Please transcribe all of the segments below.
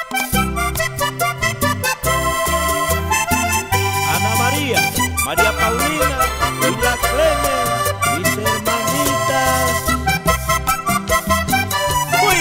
Ana María, María Paulina y la Clemen, mis hermanitas. ¡Uy,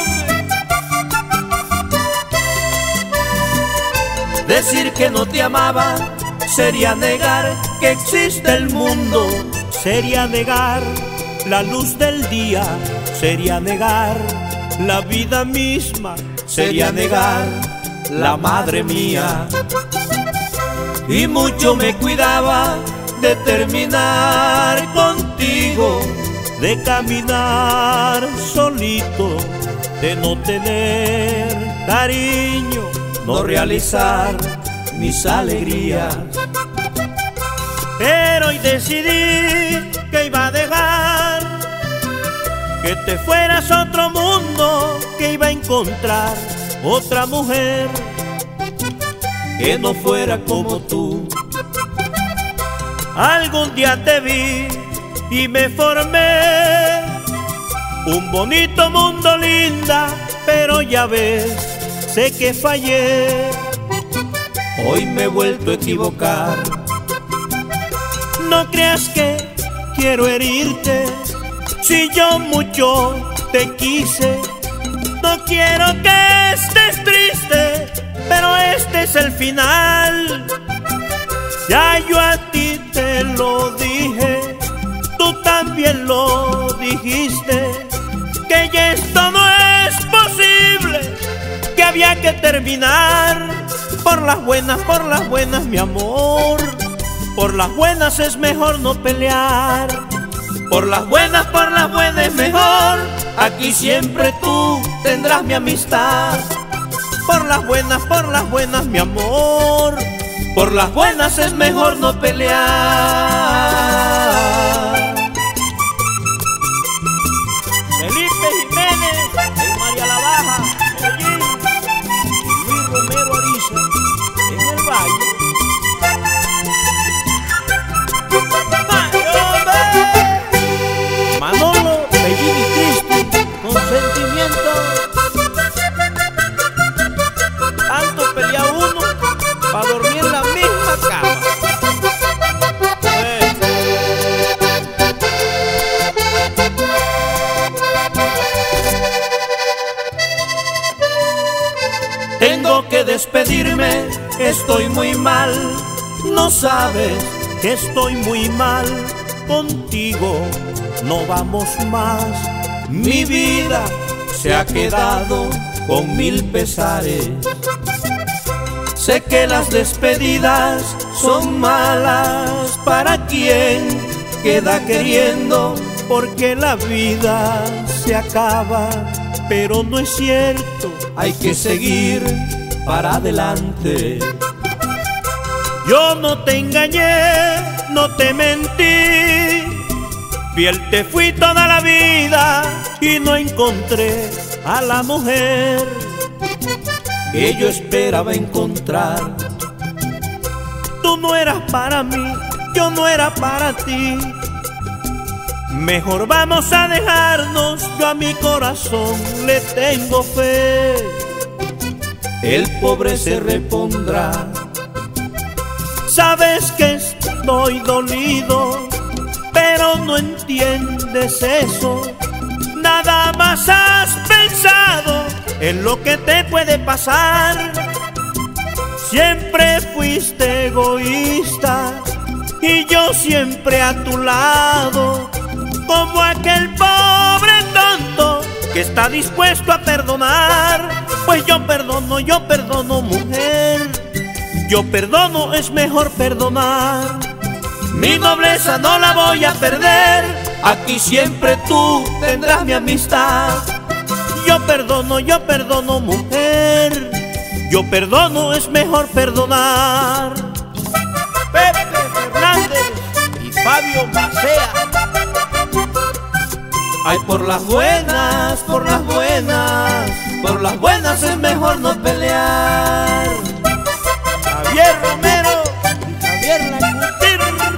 hombre! Decir que no te amaba sería negar que existe el mundo, Sería negar la luz del día, sería negar la vida misma, sería negar la madre mía. Y mucho me cuidaba de terminar contigo, de caminar solito, de no tener cariño, no realizar mis alegrías. Pero hoy decidí que iba a dejar que te fueras a otro mundo, que iba a encontrar otra mujer Que no fuera como tú. Algún día te vi y me formé un bonito mundo, linda, pero ya ves, sé que fallé. Hoy me he vuelto a equivocar. No creas que quiero herirte, si yo mucho te quise. No quiero que estés triste, pero este es el final. Ya yo a ti te lo dije, tú también lo dijiste, que ya esto no es posible, que había que terminar. Por las buenas, mi amor, por las buenas es mejor no pelear. Por las buenas es mejor. Aquí siempre tú tendrás mi amistad. Por las buenas, mi amor, por las buenas es mejor no pelear. Felipe Jiménez, en María la Baja, Medellín, y Luis Romero Ariza, en el Valle. Manolo, Bellín y Cristi, con sentimiento. Tanto pelea uno para dormir en la misma cama. Tengo que despedirme, estoy muy mal. No sabes que estoy muy mal contigo, no vamos más. Mi vida se ha quedado con mil pesares. Sé que las despedidas son malas para quien queda queriendo, porque la vida se acaba, pero no es cierto, hay que seguir para adelante. Yo no te engañé, no te mentí, fiel te fui toda la vida y no encontré a la mujer que yo esperaba encontrar. Tú no eras para mí, yo no era para ti. Mejor vamos a dejarnos, yo a mi corazón le tengo fe. El pobre se repondrá. Sabes que estoy dolido, pero no entiendes eso. Nada más has pensado en lo que te puede pasar. Siempre fuiste egoísta y yo siempre a tu lado, como aquel pobre tonto que está dispuesto a perdonar. Pues yo perdono, mujer, yo perdono, es mejor perdonar. Mi nobleza no la voy a perder, aquí siempre tú tendrás mi amistad. Yo perdono, mujer, yo perdono, es mejor perdonar. Pepe Fernández y Fabio Macea. Ay, por las buenas, por las buenas, por las buenas es mejor no pelear. Javier Romero y Javier Lacutir.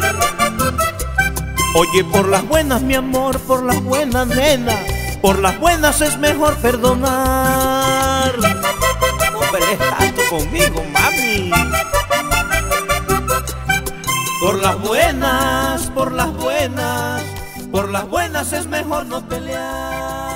Oye, por las buenas, mi amor, por las buenas, nena, por las buenas es mejor perdonar. conmigo, mami. Por las buenas, por las buenas, por las buenas es mejor no pelear.